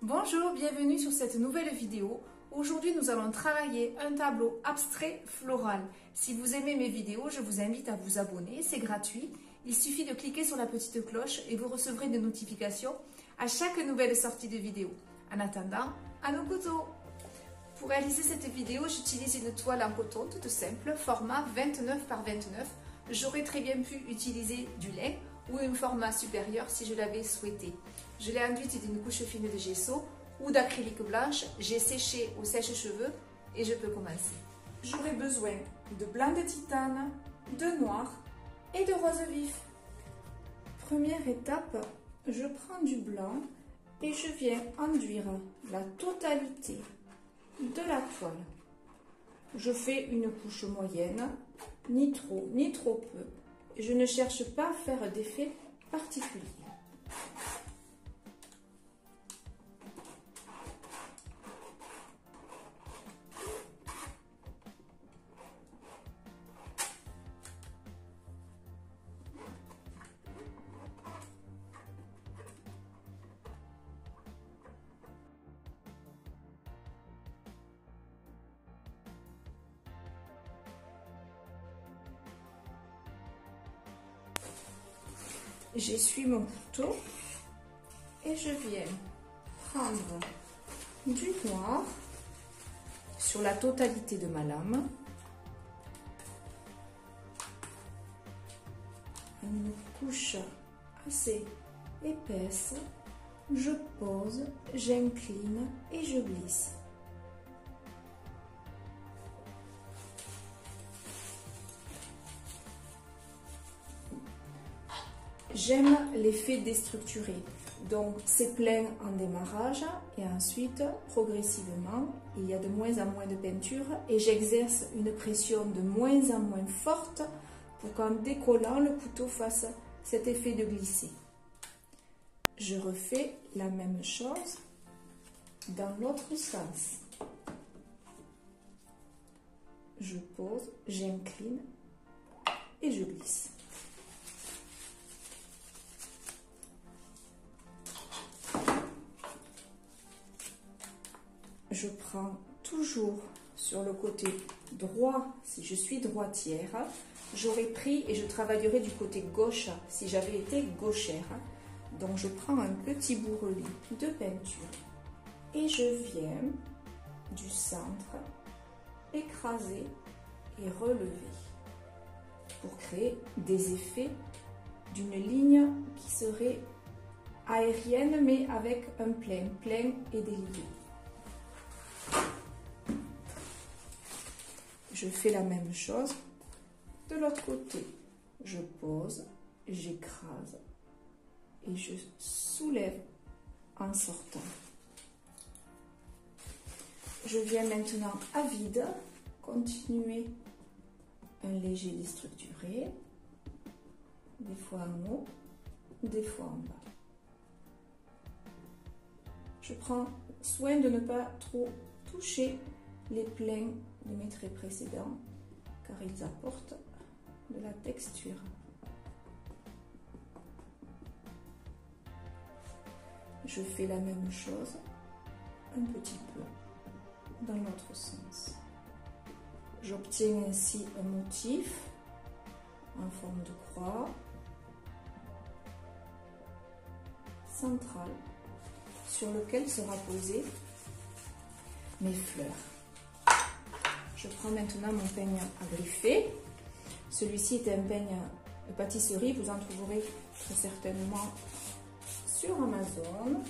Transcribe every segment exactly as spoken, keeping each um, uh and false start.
Bonjour, bienvenue sur cette nouvelle vidéo. Aujourd'hui, nous allons travailler un tableau abstrait floral. Si vous aimez mes vidéos, je vous invite à vous abonner, c'est gratuit. Il suffit de cliquer sur la petite cloche et vous recevrez des notifications à chaque nouvelle sortie de vidéo. En attendant, à nos couteaux! Pour réaliser cette vidéo, j'utilise une toile en coton toute simple, format vingt-neuf par vingt-neuf. J'aurais très bien pu utiliser du lin ou un format supérieur si je l'avais souhaité. Je l'ai enduite d'une couche fine de gesso ou d'acrylique blanche. J'ai séché au sèche-cheveux et je peux commencer. J'aurai besoin de blanc de titane, de noir et de rose vif. Première étape, je prends du blanc et je viens enduire la totalité de la toile. Je fais une couche moyenne, ni trop ni trop peu. Je ne cherche pas à faire d'effet particulier. J'essuie mon couteau et je viens prendre du noir sur la totalité de ma lame, une couche assez épaisse, je pose, j'incline et je glisse. J'aime l'effet déstructuré, donc c'est plein en démarrage et ensuite, progressivement, il y a de moins en moins de peinture et j'exerce une pression de moins en moins forte pour qu'en décollant, le couteau fasse cet effet de glisser. Je refais la même chose dans l'autre sens. Je pose, j'incline et je glisse. Je prends toujours sur le côté droit, si je suis droitière, j'aurais pris et je travaillerai du côté gauche si j'avais été gauchère. Donc je prends un petit bourrelet de peinture et je viens du centre écraser et relever pour créer des effets d'une ligne qui serait aérienne mais avec un plein, plein et délié. Je fais la même chose de l'autre côté. Je pose, j'écrase et je soulève en sortant. Je viens maintenant à vide, continuer un léger déstructuré, des fois en haut, des fois en bas. Je prends soin de ne pas trop toucher les pleins de mes traits précédents car ils apportent de la texture. Je fais la même chose un petit peu dans l'autre sens. J'obtiens ainsi un motif en forme de croix centrale sur lequel sera posé mes fleurs. Je prends maintenant mon peigne à griffer. Celui-ci est un peigne de pâtisserie. Vous en trouverez très certainement sur Amazon.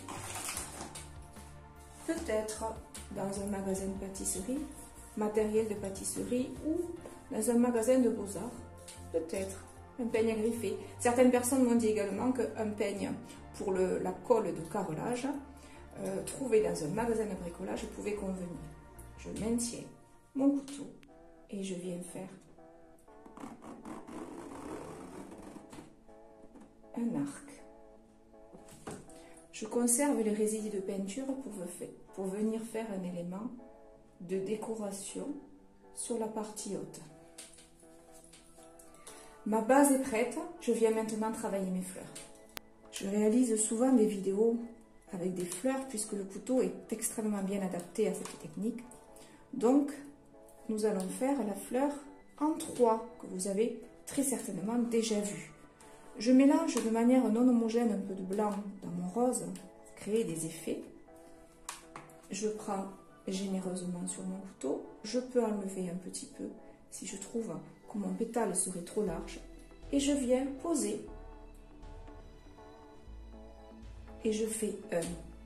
Peut-être dans un magasin de pâtisserie, matériel de pâtisserie ou dans un magasin de beaux-arts. Peut-être un peigne à griffer. Certaines personnes m'ont dit également qu'un peigne pour le, la colle de carrelage euh, trouvé dans un magasin de bricolage pouvait convenir. Je maintiens mon couteau et je viens faire un arc. Je conserve les résidus de peinture pour, pour venir faire un élément de décoration sur la partie haute. Ma base est prête, je viens maintenant travailler mes fleurs. Je réalise souvent des vidéos avec des fleurs puisque le couteau est extrêmement bien adapté à cette technique. Donc, nous allons faire la fleur en trois que vous avez très certainement déjà vu. Je mélange de manière non homogène un peu de blanc dans mon rose pour créer des effets. Je prends généreusement sur mon couteau. Je peux enlever un petit peu si je trouve que mon pétale serait trop large. Et je viens poser. Et je fais un.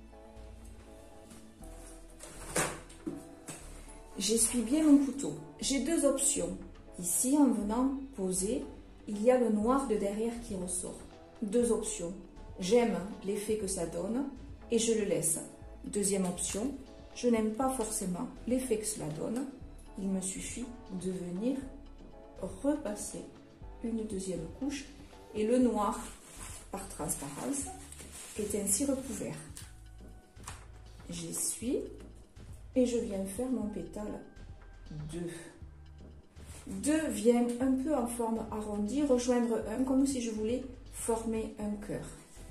J'essuie bien mon couteau. J'ai deux options. Ici, en venant poser, il y a le noir de derrière qui ressort. Deux options. J'aime l'effet que ça donne et je le laisse. Deuxième option, je n'aime pas forcément l'effet que cela donne. Il me suffit de venir repasser une deuxième couche et le noir, par transparence, est ainsi recouvert. J'essuie et je viens faire mon pétale deux. deux viennent un peu en forme arrondie, rejoindre un comme si je voulais former un cœur.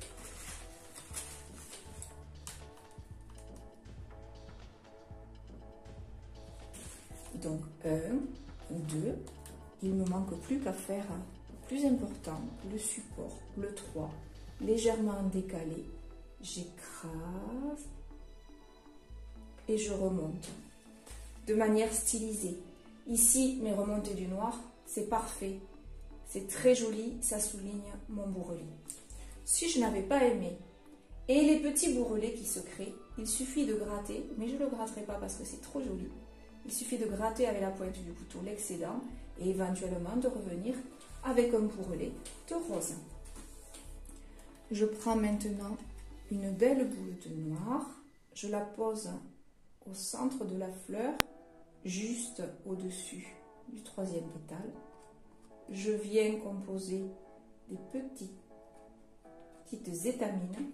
Donc un, deux, il ne me manque plus qu'à faire plus important, le support, le trois, légèrement décalé, j'écrase et je remonte de manière stylisée. Ici, mes remontées du noir, c'est parfait. C'est très joli, ça souligne mon bourrelet. Si je n'avais pas aimé, et les petits bourrelets qui se créent, il suffit de gratter, mais je ne le gratterai pas parce que c'est trop joli. Il suffit de gratter avec la pointe du couteau l'excédent et éventuellement de revenir avec un bourrelet de rose. Je prends maintenant une belle boule de noir, je la pose au centre de la fleur, juste au-dessus du troisième pétale. Je viens composer des petits, petites étamines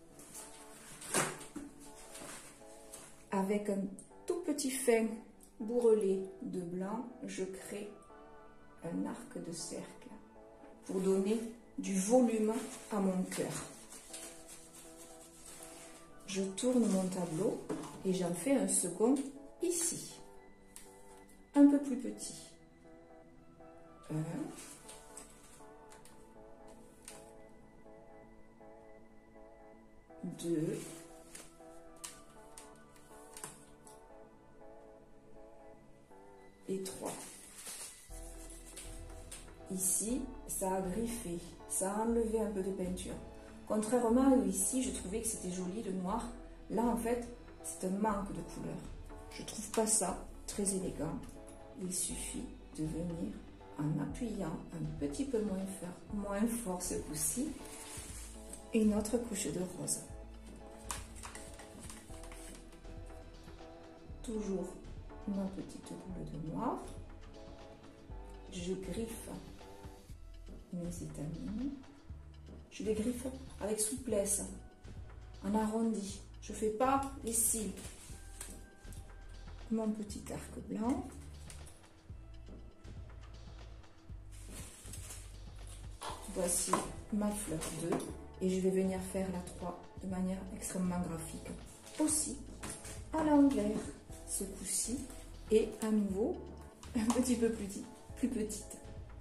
avec un tout petit fin bourrelet de blanc. Je crée un arc de cercle pour donner du volume à mon cœur. Je tourne mon tableau et j'en fais un second ici. Un peu plus petit. Un. Deux. Et trois. Ici, ça a griffé, ça a enlevé un peu de peinture. Contrairement à ici, je trouvais que c'était joli le noir. Là, en fait, c'est un manque de couleur. Je trouve pas ça très élégant. Il suffit de venir en appuyant un petit peu moins fort, moins fort ce coup-ci, une autre couche de rose. Toujours ma petite boule de noir. Je griffe mes étamines. Je les griffe avec souplesse, en arrondi. Je ne fais pas les cils. Mon petit arc blanc. Voici ma fleur deux et je vais venir faire la trois de manière extrêmement graphique. Aussi à l'envers ce coup-ci et à nouveau un petit peu plus, plus petite.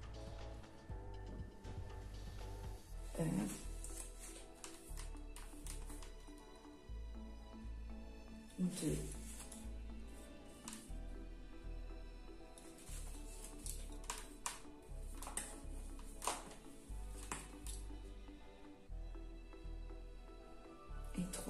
Un. Deux. Et trois.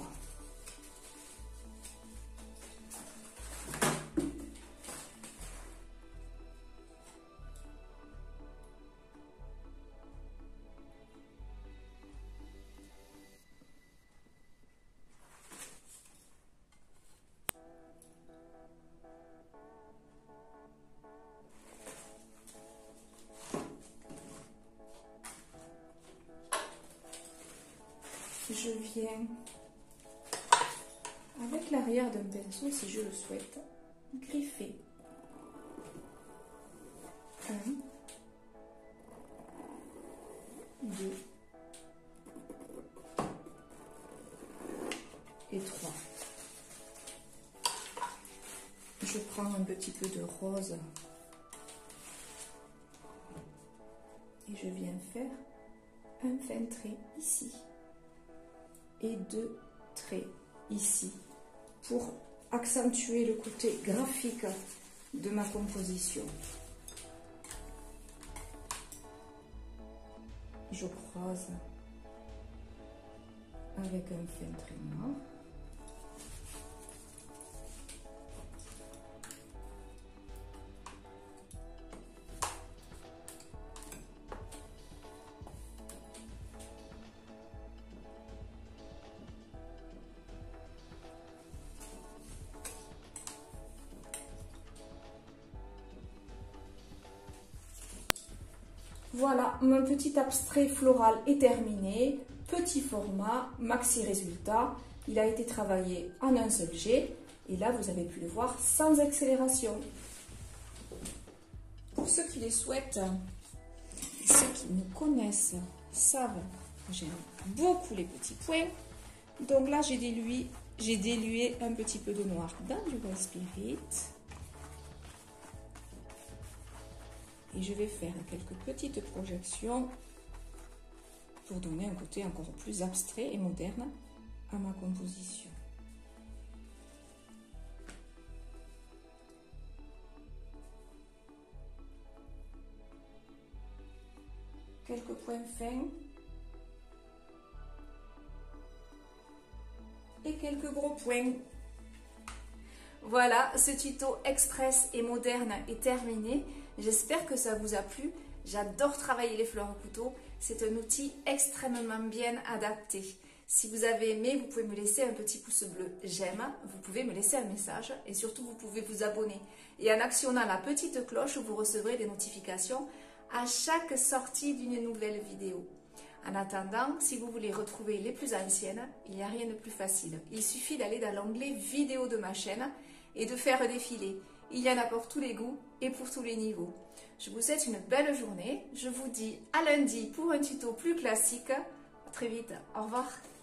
Je viens avec l'arrière d'un pinceau, si je le souhaite, griffer un, deux, petit peu de rose. Et je viens faire un fin trait ici. Et deux traits ici. Pour accentuer le côté graphique de ma composition. Je croise avec un fin trait noir. Voilà, mon petit abstrait floral est terminé. Petit format, maxi résultat. Il a été travaillé en un seul jet. Et là, vous avez pu le voir sans accélération. Pour ceux qui les souhaitent, et ceux qui me connaissent, savent que j'aime beaucoup les petits points. Donc là, j'ai dilué, j'ai dilué un petit peu de noir dans du White Spirit. Et je vais faire quelques petites projections pour donner un côté encore plus abstrait et moderne à ma composition. Quelques points fins. Et quelques gros points. Voilà, ce tuto express et moderne est terminé. J'espère que ça vous a plu. J'adore travailler les fleurs au couteau. C'est un outil extrêmement bien adapté. Si vous avez aimé, vous pouvez me laisser un petit pouce bleu j'aime. Vous pouvez me laisser un message et surtout vous pouvez vous abonner. Et en actionnant la petite cloche, vous recevrez des notifications à chaque sortie d'une nouvelle vidéo. En attendant, si vous voulez retrouver les plus anciennes, il n'y a rien de plus facile. Il suffit d'aller dans l'onglet vidéo de ma chaîne et de faire défiler. Il y en a pour tous les goûts et pour tous les niveaux. Je vous souhaite une belle journée. Je vous dis à lundi pour un tuto plus classique. À très vite. Au revoir.